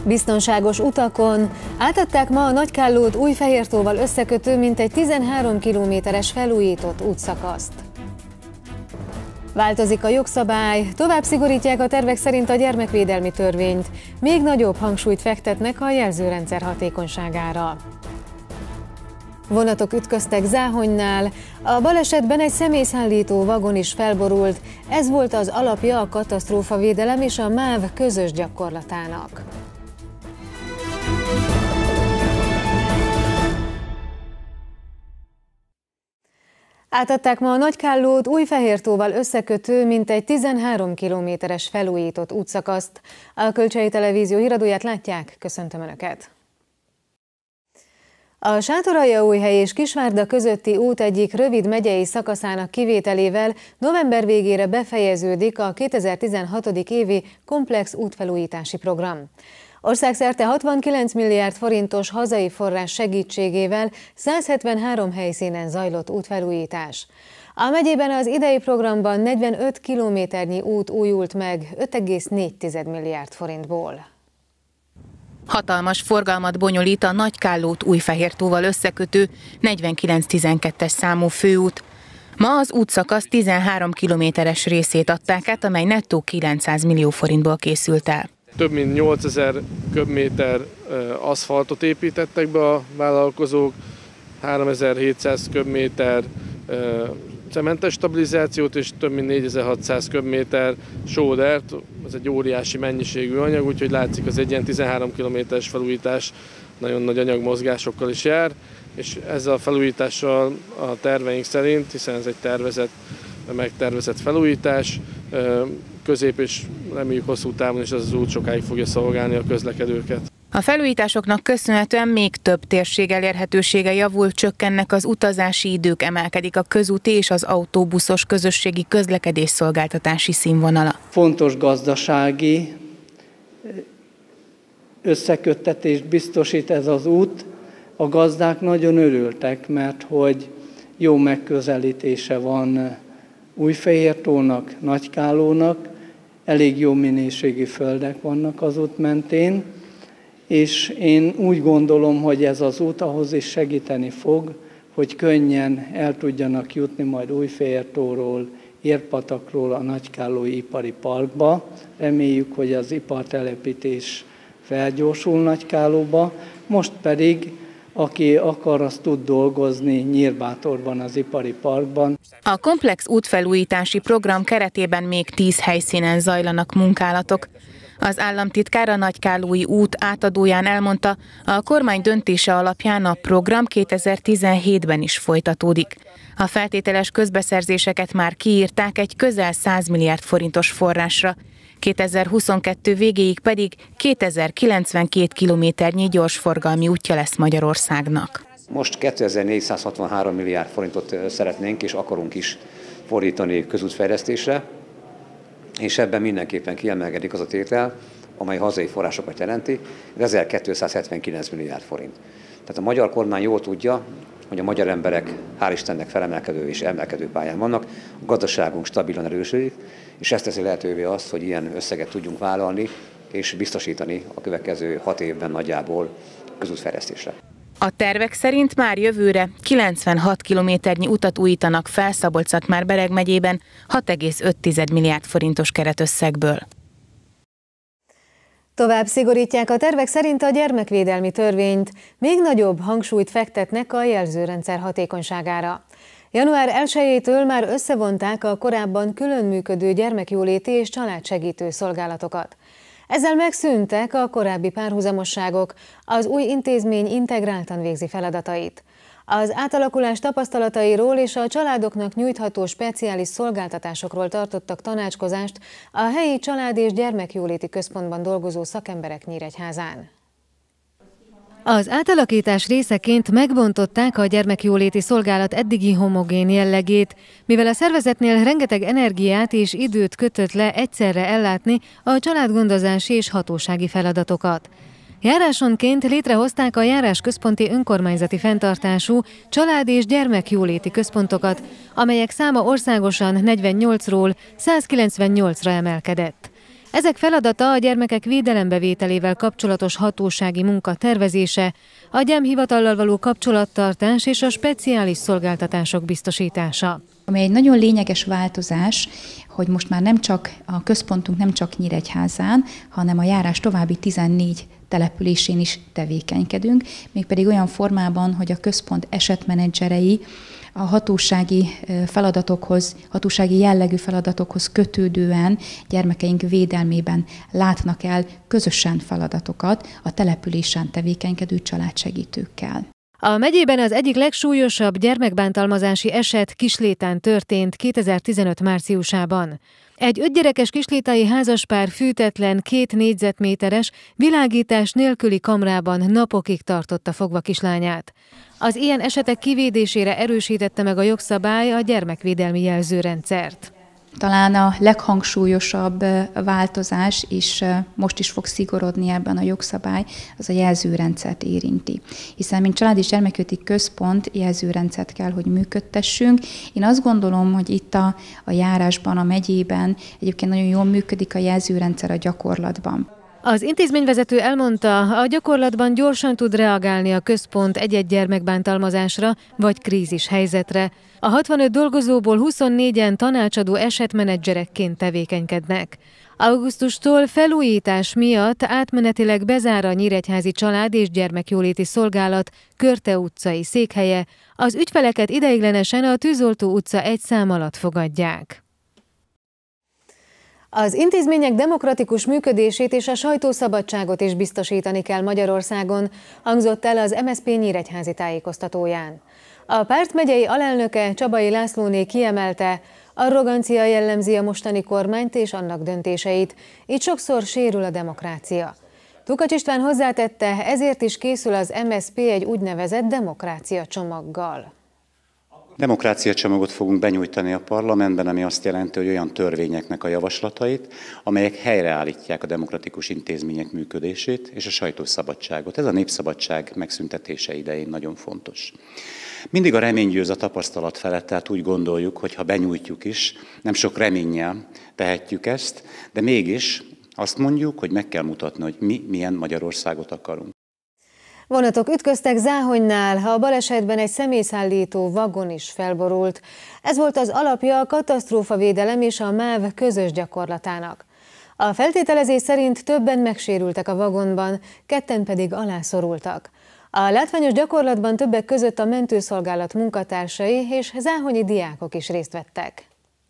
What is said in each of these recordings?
Biztonságos utakon átadták ma a Nagykállót Újfehértóval összekötő mintegy 13 kilométeres felújított útszakaszt. Változik a jogszabály, tovább szigorítják a tervek szerint a gyermekvédelmi törvényt, még nagyobb hangsúlyt fektetnek a jelzőrendszer hatékonyságára. Vonatok ütköztek Záhonynál, a balesetben egy személyszállító vagon is felborult, ez volt az alapja a katasztrófavédelem és a MÁV közös gyakorlatának. Átadták ma a Nagykállót Újfehértóval összekötő mintegy 13 kilométeres felújított útszakaszt. A Kölcsei Televízió híradóját látják, köszöntöm Önöket! A Sátoraljaújhely és Kisvárda közötti út egyik rövid megyei szakaszának kivételével november végére befejeződik a 2016. évi komplex útfelújítási program. Országszerte 69 milliárd forintos hazai forrás segítségével 173 helyszínen zajlott útfelújítás. A megyében az idei programban 45 kilométernyi út újult meg 5,4 milliárd forintból. Hatalmas forgalmat bonyolít a Nagykállót Újfehértóval összekötő 4912-es számú főút. Ma az útszakasz 13 kilométeres részét adták át, amely nettó 900 millió forintból készült el. Több mint 8000 köbméter aszfaltot építettek be a vállalkozók, 3700 köbméter cementes stabilizációt és több mint 4600 köbméter sódert. Ez egy óriási mennyiségű anyag, úgyhogy látszik, az egy ilyen 13 kilométeres felújítás nagyon nagy anyagmozgásokkal is jár, és ezzel a felújítással a terveink szerint, hiszen ez egy megtervezett felújítás, közép és reméljük hosszú távon is ez az út sokáig fogja szolgálni a közlekedőket. A felújításoknak köszönhetően még több térség elérhetősége javul, csökkennek az utazási idők, emelkedik a közúti és az autóbuszos közösségi közlekedés szolgáltatási színvonala. Fontos gazdasági összeköttetést biztosít ez az út. A gazdák nagyon örültek, mert hogy jó megközelítése van Újfehértónak, Nagykállónak, elég jó minőségi földek vannak az út mentén, és én úgy gondolom, hogy ez az út ahhoz is segíteni fog, hogy könnyen el tudjanak jutni majd Újfehértóról, Érpatakról a Nagykállói Ipari Parkba. Reméljük, hogy az ipartelepítés felgyorsul Nagykállóba, most pedig aki akar, az tud dolgozni Nyírbátorban, az ipari parkban. A komplex útfelújítási program keretében még 10 helyszínen zajlanak munkálatok. Az államtitkár a Nagykállói út átadóján elmondta, a kormány döntése alapján a program 2017-ben is folytatódik. A feltételes közbeszerzéseket már kiírták egy közel 100 milliárd forintos forrásra, 2022 végéig pedig 2092 kilométernyi gyorsforgalmi útja lesz Magyarországnak. Most 2463 milliárd forintot szeretnénk és akarunk is fordítani közútfejlesztésre, és ebben mindenképpen kiemelkedik az a tétel, amely hazai forrásokat jelenti, ez 1279 milliárd forint. Tehát a magyar kormány jól tudja, hogy a magyar emberek hál' Istennek felemelkedő és emelkedő pályán vannak, a gazdaságunk stabilan erősödik, és ezt teszi lehetővé azt, hogy ilyen összeget tudjunk vállalni és biztosítani a következő 6 évben nagyjából közútfejlesztésre. A tervek szerint már jövőre 96 kilométernyi utat újítanak fel Szabolcs-Szatmár-Bereg megyében 6,5 milliárd forintos keretösszegből. Tovább szigorítják a tervek szerint a gyermekvédelmi törvényt, még nagyobb hangsúlyt fektetnek a jelzőrendszer hatékonyságára. Január 1-től már összevonták a korábban külön működő gyermekjóléti és családsegítő szolgálatokat. Ezzel megszűntek a korábbi párhuzamosságok, az új intézmény integráltan végzi feladatait. Az átalakulás tapasztalatairól és a családoknak nyújtható speciális szolgáltatásokról tartottak tanácskozást a helyi család- és gyermekjóléti központban dolgozó szakemberek Nyíregyházán. Az átalakítás részeként megbontották a gyermekjóléti szolgálat eddigi homogén jellegét, mivel a szervezetnél rengeteg energiát és időt kötött le egyszerre ellátni a családgondozási és hatósági feladatokat. Járásonként létrehozták a járásközponti önkormányzati fenntartású család- és gyermekjóléti központokat, amelyek száma országosan 48-ról 198-ra emelkedett. Ezek feladata a gyermekek védelembevételével kapcsolatos hatósági munka tervezése, a gyámhivatallal való kapcsolattartás és a speciális szolgáltatások biztosítása. Ami egy nagyon lényeges változás, hogy most már a központunk nem csak Nyíregyházán, hanem a járás további 14 településén is tevékenykedünk, mégpedig olyan formában, hogy a központ esetmenedzserei a hatósági feladatokhoz, hatósági jellegű feladatokhoz kötődően gyermekeink védelmében látnak el közösen feladatokat a településen tevékenykedő családsegítőkkel. A megyében az egyik legsúlyosabb gyermekbántalmazási eset Kislétán történt 2015 márciusában. Egy 5 gyerekes kislétai házaspár fűtetlen 2 négyzetméteres, világítás nélküli kamrában napokig tartotta fogva kislányát. Az ilyen esetek kivédésére erősítette meg a jogszabály a gyermekvédelmi jelzőrendszert. Talán a leghangsúlyosabb változás, és most is fog szigorodni ebben a jogszabály, az a jelzőrendszert érinti. Hiszen mint Család- és Gyermekjóléti Központ jelzőrendszert kell, hogy működtessünk. Én azt gondolom, hogy itt a járásban, a megyében egyébként nagyon jól működik a jelzőrendszer a gyakorlatban. Az intézményvezető elmondta, a gyakorlatban gyorsan tud reagálni a központ egy-egy gyermekbántalmazásra vagy krízis helyzetre. A 65 dolgozóból 24-en tanácsadó esetmenedzserekként tevékenykednek. Augusztustól felújítás miatt átmenetileg bezár a Nyíregyházi Család- és Gyermekjóléti Szolgálat Körte utcai székhelye, az ügyfeleket ideiglenesen a Tűzoltó utca 1 szám alatt fogadják. Az intézmények demokratikus működését és a sajtószabadságot is biztosítani kell Magyarországon, hangzott el az MSZP nyíregyházi tájékoztatóján. A párt megyei alelnöke, Csabai Lászlóné kiemelte, arrogancia jellemzi a mostani kormányt és annak döntéseit, így sokszor sérül a demokrácia. Tukacs István hozzátette, ezért is készül az MSZP egy úgynevezett demokrácia csomaggal. Demokrácia csomagot fogunk benyújtani a parlamentben, ami azt jelenti, hogy olyan törvényeknek a javaslatait, amelyek helyreállítják a demokratikus intézmények működését és a sajtószabadságot. Ez a népszabadság megszüntetése idején nagyon fontos. Mindig a remény győz a tapasztalat felett, tehát úgy gondoljuk, hogy ha benyújtjuk is, nem sok reménnyel tehetjük ezt, de mégis azt mondjuk, hogy meg kell mutatni, hogy mi milyen Magyarországot akarunk. Vonatok ütköztek Záhonynál, a balesetben egy személyszállító vagon is felborult. Ez volt az alapja a katasztrófavédelem és a MÁV közös gyakorlatának. A feltételezés szerint többen megsérültek a vagonban, 2 pedig alászorultak. A látványos gyakorlatban többek között a mentőszolgálat munkatársai és záhonyi diákok is részt vettek.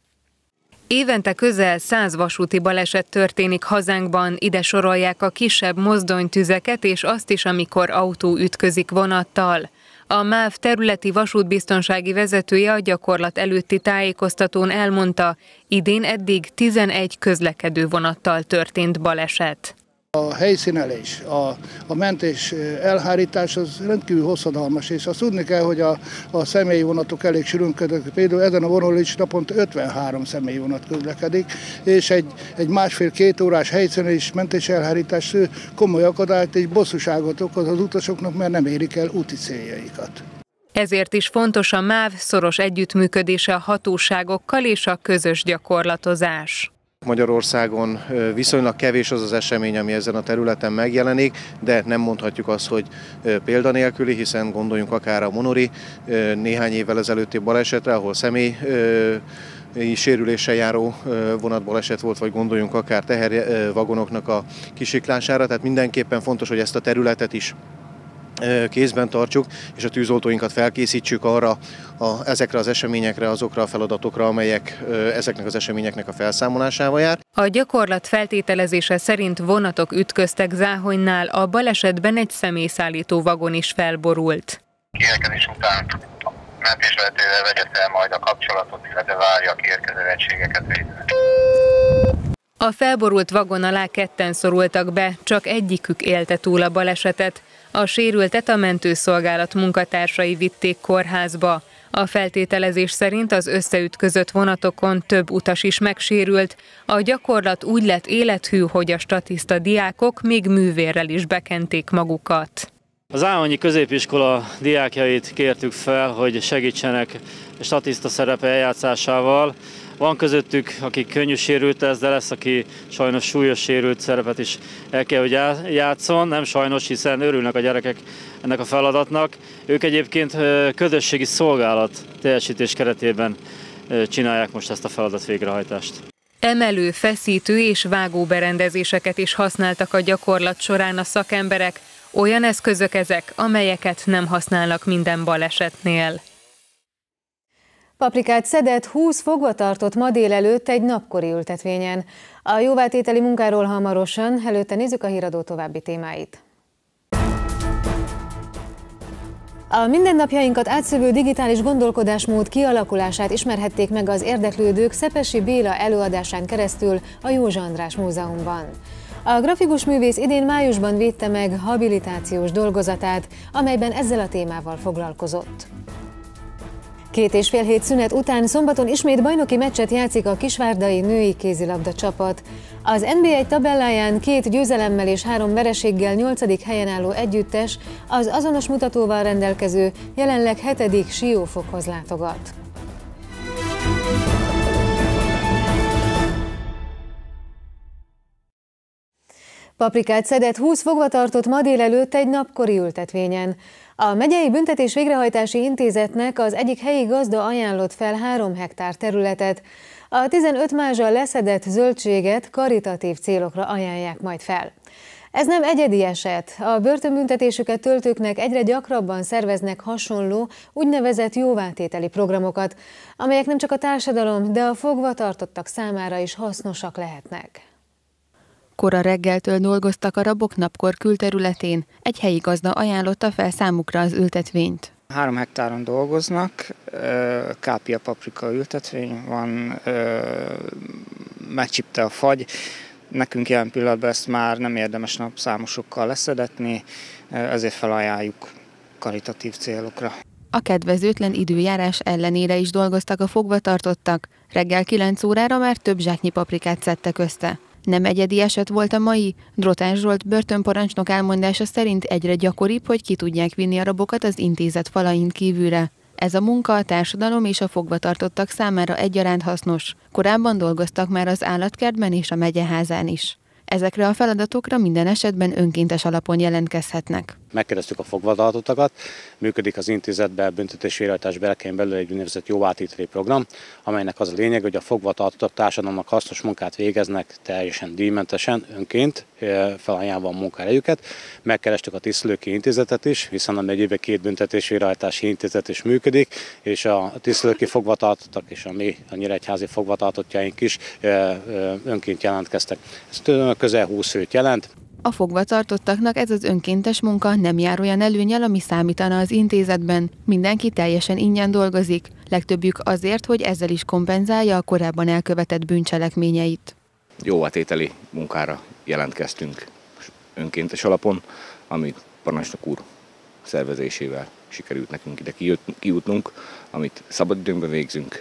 Évente közel 100 vasúti baleset történik hazánkban, ide sorolják a kisebb mozdonytüzeket és azt is, amikor autó ütközik vonattal. A MÁV területi vasútbiztonsági vezetője a gyakorlat előtti tájékoztatón elmondta, idén eddig 11 közlekedő vonattal történt baleset. A helyszínelés, a mentés elhárítás az rendkívül hosszadalmas, és azt tudni kell, hogy a személyi vonatok elég sűrűnködnek. Például ezen a vonalon is naponta 53 személyi vonat közlekedik, és egy 1,5-2 órás helyszínelés, mentés elhárítás komoly akadályt és bosszúságot okoz az utasoknak, mert nem érik el úti céljaikat. Ezért is fontos a MÁV szoros együttműködése a hatóságokkal és a közös gyakorlatozás. Magyarországon viszonylag kevés az az esemény, ami ezen a területen megjelenik, de nem mondhatjuk azt, hogy példanélküli, hiszen gondoljunk akár a Monori néhány évvel ezelőtti balesetre, ahol személy sérüléssel járó vonatbaleset volt, vagy gondoljunk akár tehervagonoknak a kisiklására, tehát mindenképpen fontos, hogy ezt a területet is kézben tartsuk, és a tűzoltóinkat felkészítsük arra, ezekre az eseményekre, azokra a feladatokra, amelyek ezeknek az eseményeknek a felszámolásával jár. A gyakorlat feltételezése szerint vonatok ütköztek Záhonynál, a balesetben egy személyszállító vagon is felborult. Kiérkezés után mentésvezetővel vegye fel majd a kapcsolatot, illetve várja a kiérkező egységeket végre. A felborult vagon alá 2-en szorultak be, csak egyikük élte túl a balesetet. A sérültet a mentőszolgálat munkatársai vitték kórházba. A feltételezés szerint az összeütközött vonatokon több utas is megsérült. A gyakorlat úgy lett élethű, hogy a statiszta diákok még művérrel is bekenték magukat. Az Ámonyi középiskola diákjait kértük fel, hogy segítsenek statiszta szerepe eljátszásával. Van közöttük, aki könnyű sérült lesz, de lesz, aki sajnos súlyos sérült szerepet is el kell, hogy játszon. Nem sajnos, hiszen örülnek a gyerekek ennek a feladatnak. Ők egyébként közösségi szolgálat teljesítés keretében csinálják most ezt a feladat végrehajtást. Emelő, feszítő és vágó berendezéseket is használtak a gyakorlat során a szakemberek. Olyan eszközök ezek, amelyeket nem használnak minden balesetnél. Paprikát szedett 20 fogvatartott ma délelőtt egy napkori ültetvényen. A jóvátételi munkáról hamarosan, előtte nézzük a híradó további témáit. A mindennapjainkat átszövő digitális gondolkodásmód kialakulását ismerhették meg az érdeklődők Szepesi Béla előadásán keresztül a Józsa András Múzeumban. A grafikus művész idén májusban védte meg habilitációs dolgozatát, amelyben ezzel a témával foglalkozott. 2,5 hét szünet után szombaton ismét bajnoki meccset játszik a kisvárdai női kézilabda csapat. Az NB1 tabelláján 2 győzelemmel és 3 vereséggel 8. helyen álló együttes, az azonos mutatóval rendelkező, jelenleg 7. Siófokhoz látogat. Paprikát szedett 20 fogvatartott ma délelőtt egy napkori ültetvényen. A Megyei Büntetés Végrehajtási Intézetnek az egyik helyi gazda ajánlott fel 3 hektár területet. A 15 mázsal leszedett zöldséget karitatív célokra ajánlják majd fel. Ez nem egyedi eset. A börtönbüntetésüket töltőknek egyre gyakrabban szerveznek hasonló, úgynevezett jóvátételi programokat, amelyek nem csak a társadalom, de a fogvatartottak számára is hasznosak lehetnek. Kora reggeltől dolgoztak a rabok napkor külterületén, egy helyi gazda ajánlotta fel számukra az ültetvényt. 3 hektáron dolgoznak, kápia paprika ültetvény van, megcsipte a fagy. Nekünk jelen pillanatban ezt már nem érdemes napszámosokkal leszedetni, ezért felajánljuk karitatív célokra. A kedvezőtlen időjárás ellenére is dolgoztak a fogvatartottak. Reggel 9 órára már több zsáknyi paprikát szedtek össze. Nem egyedi eset volt a mai. Drotás Zsolt börtönparancsnok elmondása szerint egyre gyakoribb, hogy ki tudják vinni a rabokat az intézet falain kívülre. Ez a munka a társadalom és a fogvatartottak számára egyaránt hasznos. Korábban dolgoztak már az állatkertben és a megyeházán is. Ezekre a feladatokra minden esetben önkéntes alapon jelentkezhetnek. Megkérdeztük a fogvatartottakat, működik az intézetben büntetés-végrehajtás berkein belül egy úgynevezett jóvátételi program, amelynek az a lényeg, hogy a fogvatartottak társadalomnak hasznos munkát végeznek teljesen díjmentesen, önként, felajánlva a munkahelyüket. Megkerestük a Tisztülőki Intézetet is, hiszen a megyében 2 büntetés-végrehajtási intézet is működik, és a tisztülőki fogvatartottak és a nyíregyházi fogvatartottjaink is önként jelentkeztek. Ez közel 20 főt jelent. A fogvatartottaknak ez az önkéntes munka nem jár olyan előnnyel, ami számítana az intézetben. Mindenki teljesen ingyen dolgozik, legtöbbjük azért, hogy ezzel is kompenzálja a korábban elkövetett bűncselekményeit. Jóvátételi munkára jelentkeztünk önkéntes alapon, amit parancsnok úr szervezésével sikerült nekünk ide kijutnunk, amit szabadidőnkben végzünk,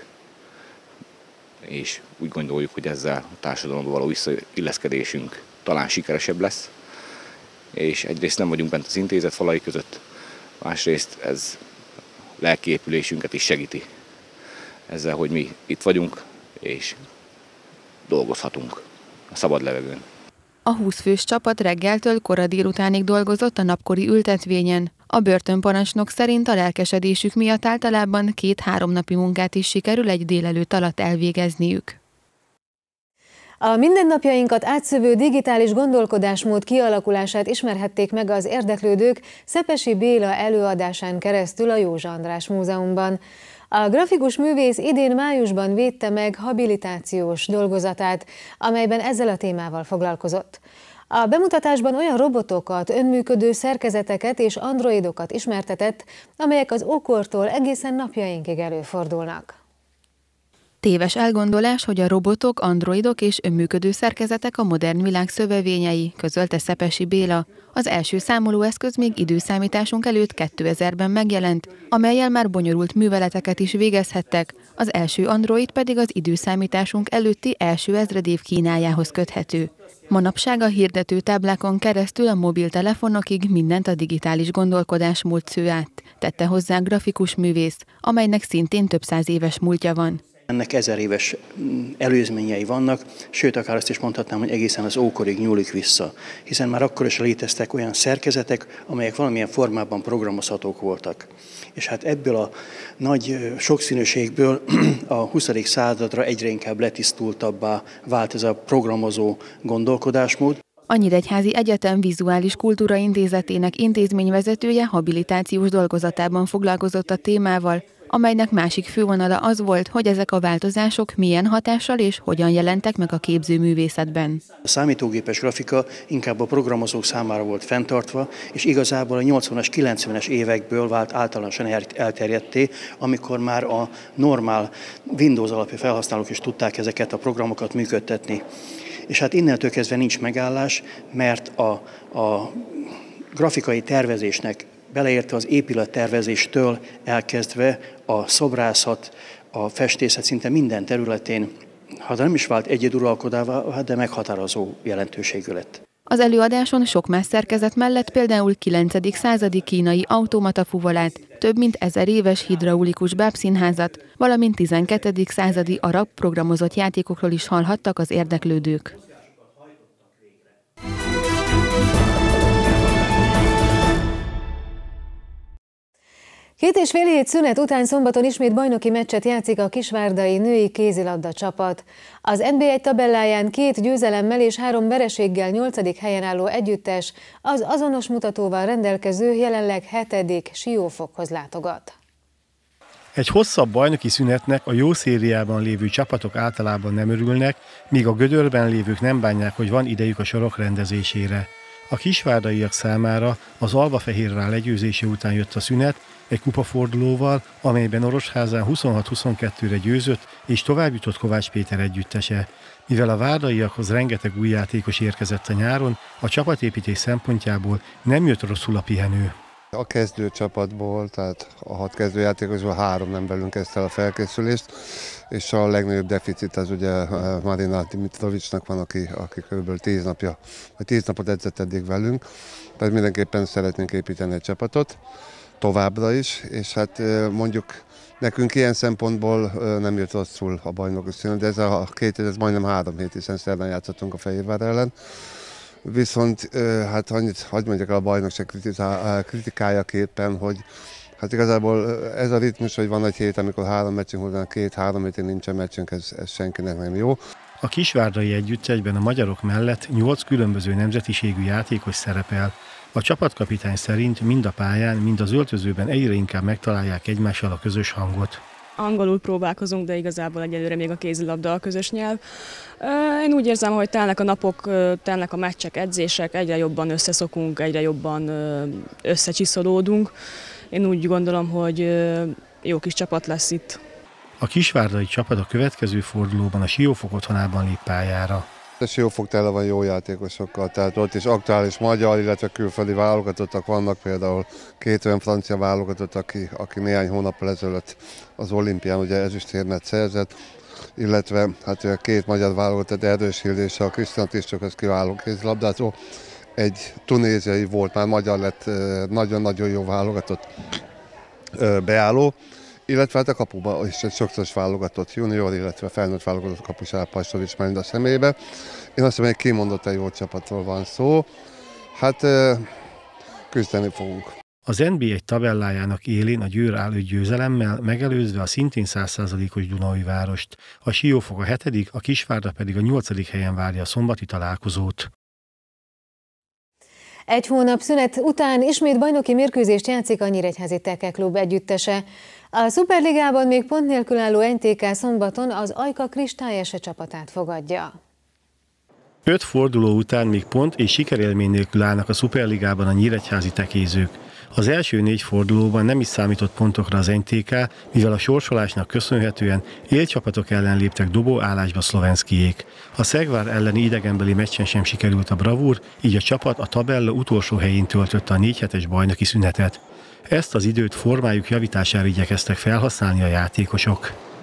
és úgy gondoljuk, hogy ezzel a társadalomba való visszailleszkedésünk talán sikeresebb lesz, és egyrészt nem vagyunk bent az intézet falai között, másrészt ez lelkiépülésünket is segíti ezzel, hogy mi itt vagyunk, és dolgozhatunk a szabad levegőn. A 20 fős csapat reggeltől kora délutánig dolgozott a napkori ültetvényen. A börtönparancsnok szerint a lelkesedésük miatt általában 2-3 napi munkát is sikerül egy délelőtt alatt elvégezniük. A mindennapjainkat átszövő digitális gondolkodásmód kialakulását ismerhették meg az érdeklődők Szepesi Béla előadásán keresztül a Józsa András Múzeumban. A grafikus művész idén májusban védte meg habilitációs dolgozatát, amelyben ezzel a témával foglalkozott. A bemutatásban olyan robotokat, önműködő szerkezeteket és androidokat ismertetett, amelyek az ókortól egészen napjainkig előfordulnak. Téves elgondolás, hogy a robotok, androidok és önműködő szerkezetek a modern világ szövevényei, közölte Szepesi Béla. Az első számolóeszköz még időszámításunk előtt 2000-ben megjelent, amellyel már bonyolult műveleteket is végezhettek, az első android pedig az időszámításunk előtti első ezredév Kínájához köthető. Manapság a hirdető táblákon keresztül a mobiltelefonokig mindent a digitális gondolkodásmód sző át, tette hozzá grafikus művész, amelynek szintén több száz éves múltja van. Ennek 1000 éves előzményei vannak, sőt, akár azt is mondhatnám, hogy egészen az ókorig nyúlik vissza. Hiszen már akkor is léteztek olyan szerkezetek, amelyek valamilyen formában programozhatók voltak. És hát ebből a nagy sokszínűségből a 20. századra egyre inkább letisztultabbá vált ez a programozó gondolkodásmód. A Nyíregyházi Egyetem Vizuális Kultúra Intézetének intézményvezetője habilitációs dolgozatában foglalkozott a témával, amelynek másik fővonala az volt, hogy ezek a változások milyen hatással és hogyan jelentek meg a képzőművészetben. A számítógépes grafika inkább a programozók számára volt fenntartva, és igazából a 80-as, 90-es évekből vált általánosan elterjedté, amikor már a normál Windows alapú felhasználók is tudták ezeket a programokat működtetni. És hát innentől kezdve nincs megállás, mert a grafikai tervezésnek, beleértve az épülettervezéstől elkezdve a szobrászat, a festészet szinte minden területén, ha nem is vált egyeduralkodává, de meghatározó jelentőségű lett. Az előadáson sok más szerkezet mellett például 9. századi kínai automata fuvolát, több mint 1000 éves hidraulikus bábszínházat, valamint 12. századi arab programozott játékokról is hallhattak az érdeklődők. Két és fél hét szünet után szombaton ismét bajnoki meccset játszik a kisvárdai női kézilabda csapat. Az NB1 tabelláján 2 győzelemmel és 3 vereséggel 8. helyen álló együttes az azonos mutatóval rendelkező jelenleg 7. Siófokhoz látogat. Egy hosszabb bajnoki szünetnek a jó szériában lévő csapatok általában nem örülnek, míg a gödörben lévők nem bánják, hogy van idejük a sorok rendezésére. A kisvárdaiak számára az Albafehérvár legyőzése után jött a szünet, egy kupafordulóval, amelyben Orosházán 26-22-re győzött és továbbjutott Kovács Péter együttese. Mivel a várdaiakhoz rengeteg új játékos érkezett a nyáron, a csapatépítés szempontjából nem jött rosszul a pihenő. A kezdőcsapatból, tehát a 6 kezdőjátékosból 3 nem velünk kezdte el a felkészülést, és a legnagyobb deficit az ugye Marina Dimitrovicsnak van, aki kb. 10 napot edzett eddig velünk, tehát mindenképpen szeretnénk építeni egy csapatot, továbbra is, és hát mondjuk nekünk ilyen szempontból nem jött rosszul a bajnoki szünet, de ez a 2 hét, ez majdnem 3 hét, hiszen szerdán játszottunk a Fehérvár ellen. Viszont hát annyit hadd mondjak el a bajnokság kritikájaképpen, hogy hát igazából ez a ritmus, hogy van egy hét, amikor 3 meccsünk, utána 2-3 hétig nincsen meccsünk, ez senkinek nem jó. A kisvárdai együttesben a magyarok mellett 8 különböző nemzetiségű játékos szerepel. A csapatkapitány szerint mind a pályán, mind az öltözőben egyre inkább megtalálják egymással a közös hangot. Angolul próbálkozunk, de igazából egyelőre még a kézilabda a közös nyelv. Én úgy érzem, hogy telnek a napok, telnek a meccsek, edzések, egyre jobban összeszokunk, egyre jobban összecsiszolódunk. Én úgy gondolom, hogy jó kis csapat lesz itt. A kisvárdai csapat a következő fordulóban a Siófok otthonában lép pályára. A Siófok tele van jó játékosokkal, tehát ott is aktuális magyar, illetve külföldi válogatottak vannak, például 2 olyan francia válogatott, aki néhány hónappal ezelőtt az olimpián ugye ezüstérmet szerzett, illetve hát 2 magyar válogatott, Erdős Hilde és a Krisztián Tiscsok, az kiváló kézilabdázó. Egy tunéziai volt, már magyar lett, nagyon-nagyon jó válogatott beálló, illetve hát a kapuban is egy sokszoros válogatott junior, illetve felnőtt válogatott kapus Pastorics Melinda személyébe. Én azt hiszem, hogy kimondottan jó csapatról van szó. Hát küzdeni fogunk. Az NB1 tabellájának élén a Győr áll 5 győzelemmel, megelőzve a szintén 100%-os Dunaújvárost. A Siófok a 7., a Kisvárda pedig a 8. helyen várja a szombati találkozót. Egy hónap szünet után ismét bajnoki mérkőzést játszik a Nyíregyházi Teke Klub együttese. A Szuperligában még pont nélkül álló NTK szombaton az Ajka Kristályese csapatát fogadja. 5 forduló után még pont és sikerélmény nélkül állnak a Szuperligában a nyíregyházi tekézők. Az első 4 fordulóban nem is számított pontokra az NTK, mivel a sorsolásnak köszönhetően élcsapatok ellen léptek dobóállásba szlovenszkijék. A Szegvár elleni idegenbeli meccsen sem sikerült a bravúr, így a csapat a tabella utolsó helyén töltötte a 4 hetes bajnoki szünetet. Ezt az időt formájuk javítására igyekeztek felhasználni a játékosok.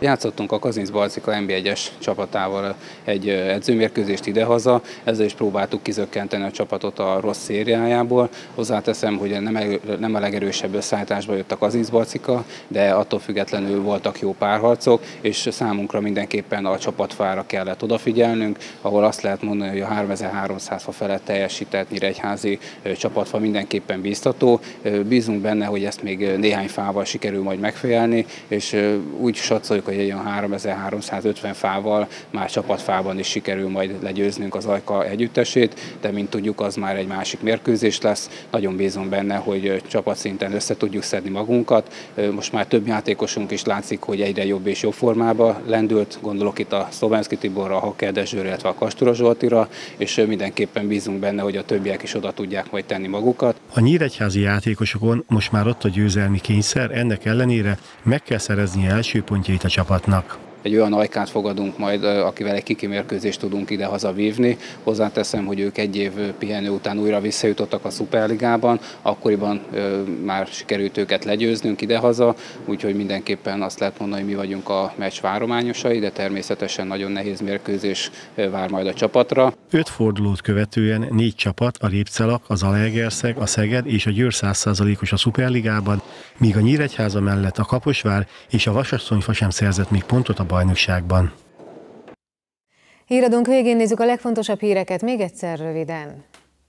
Játszottunk a Kazincbarcika NB1-es csapatával egy edzőmérkőzést idehaza, ezzel is próbáltuk kizökkenteni a csapatot a rossz szériájából. Hozzáteszem, hogy nem a legerősebb összeállításba jött a Kazincbarcika, de attól függetlenül voltak jó párharcok, és számunkra mindenképpen a csapatfára kellett odafigyelnünk, ahol azt lehet mondani, hogy a 3300 fa felett teljesített nyíregyházi csapatfa mindenképpen bíztató. Bízunk benne, hogy ezt még néhány fával sikerül majd megfejelni, és úgy satszoljuk, hogy egy olyan 3350 fával már csapatfában is sikerül majd legyőznünk az Ajka együttesét, de mint tudjuk, az már egy másik mérkőzés lesz. Nagyon bízom benne, hogy csapatszinten össze tudjuk szedni magunkat. Most már több játékosunk is látszik, hogy egyre jobb és jobb formába lendült. Gondolok itt a Szlovenszky Tiborra, a Hakker Dezsőre, illetve a Kastura Zsoltira, és mindenképpen bízunk benne, hogy a többiek is oda tudják majd tenni magukat. A nyíregyházi játékosokon most már ott a győzelmi kényszer, ennek ellenére meg kell szerezni első pontjait a csapatnak. Egy olyan Ajkát fogadunk majd, akivel egy kiki mérkőzést tudunk ide-haza vívni. Hozzáteszem, hogy ők egy év pihenő után újra visszajutottak a Szuperligában, akkoriban már sikerült őket legyőznünk ide-haza, úgyhogy mindenképpen azt lehet mondani, hogy mi vagyunk a meccs várományosai, de természetesen nagyon nehéz mérkőzés vár majd a csapatra. 5 fordulót követően 4 csapat, a Répcelak, a Zalaegerszeg, a Szeged és a Győr 100%-os a Szuperligában, míg a Nyíregyháza mellett a Kaposvár és a Vasasszonyfa sem szerzett még pontot a bajnokságban. Híradónk végén nézzük a legfontosabb híreket még egyszer röviden.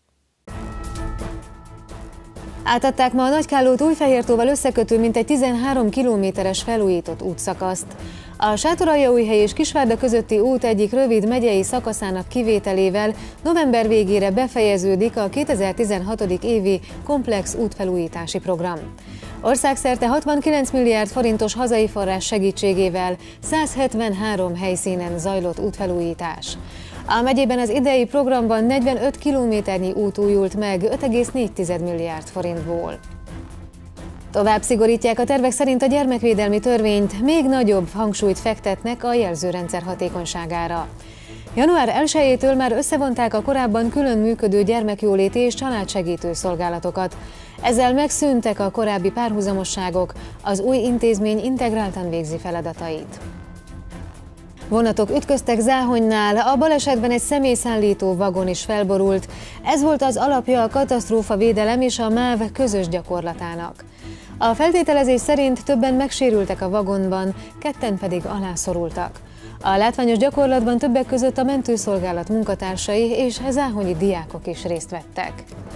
Átadták ma a Nagykállót Újfehértóval összekötő mintegy 13 kilométeres felújított útszakaszt. A Sátoraljaújhely és Kisvárda közötti út egyik rövid megyei szakaszának kivételével november végére befejeződik a 2016. évi komplex útfelújítási program. Országszerte 69 milliárd forintos hazai forrás segítségével 173 helyszínen zajlott útfelújítás. A megyében az idei programban 45 kilométernyi út újult meg 5,4 milliárd forintból. Tovább szigorítják a tervek szerint a gyermekvédelmi törvényt, még nagyobb hangsúlyt fektetnek a jelzőrendszer hatékonyságára. Január 1-től már összevonták a korábban külön működő gyermekjóléti és családsegítő szolgálatokat. Ezzel megszűntek a korábbi párhuzamosságok, az új intézmény integráltan végzi feladatait. Vonatok ütköztek Záhonynál, a balesetben egy személyszállító vagon is felborult. Ez volt az alapja a katasztrófavédelem és a MÁV közös gyakorlatának. A feltételezés szerint többen megsérültek a vagonban, ketten pedig alászorultak. A látványos gyakorlatban többek között a mentőszolgálat munkatársai és záhonyi diákok is részt vettek.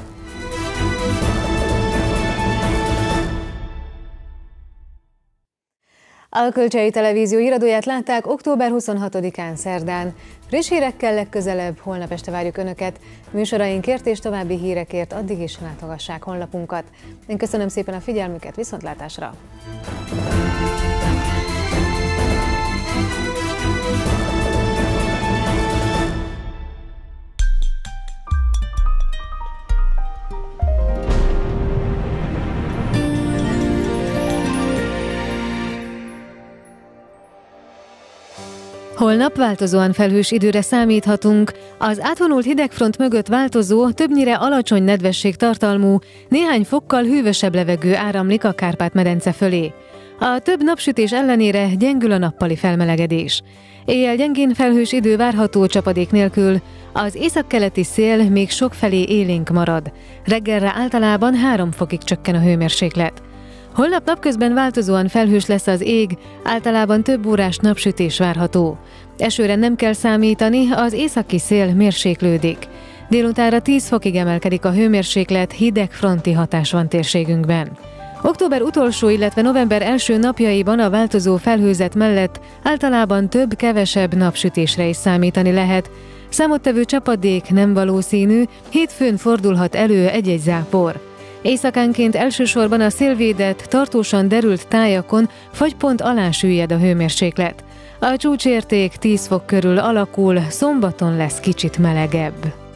A Kölcsei Televízió híradóját látták október 26-án szerdán. Friss hírekkel legközelebb, holnap este várjuk Önöket. Műsorainkért és további hírekért addig is látogassák honlapunkat. Én köszönöm szépen a figyelmüket, viszontlátásra! Holnap változóan felhős időre számíthatunk. Az átvonult hidegfront mögött változó, többnyire alacsony nedvesség tartalmú, néhány fokkal hűvösebb levegő áramlik a Kárpát-medence fölé. A több napsütés ellenére gyengül a nappali felmelegedés. Éjjel gyengén felhős idő várható csapadék nélkül, az északkeleti szél még sokfelé élénk marad. Reggelre általában 3 fokig csökken a hőmérséklet. Holnap napközben változóan felhős lesz az ég, általában több órás napsütés várható. Esőre nem kell számítani, az északi szél mérséklődik. Délutánra 10 fokig emelkedik a hőmérséklet, hideg fronti hatás van térségünkben. Október utolsó, illetve november első napjaiban a változó felhőzet mellett általában több-kevesebb napsütésre is számítani lehet. Számottevő csapadék nem valószínű, hétfőn fordulhat elő egy-egy zápor. Éjszakánként elsősorban a szélvédett, tartósan derült tájakon fagypont alá süllyed a hőmérséklet. A csúcsérték 10 fok körül alakul, szombaton lesz kicsit melegebb.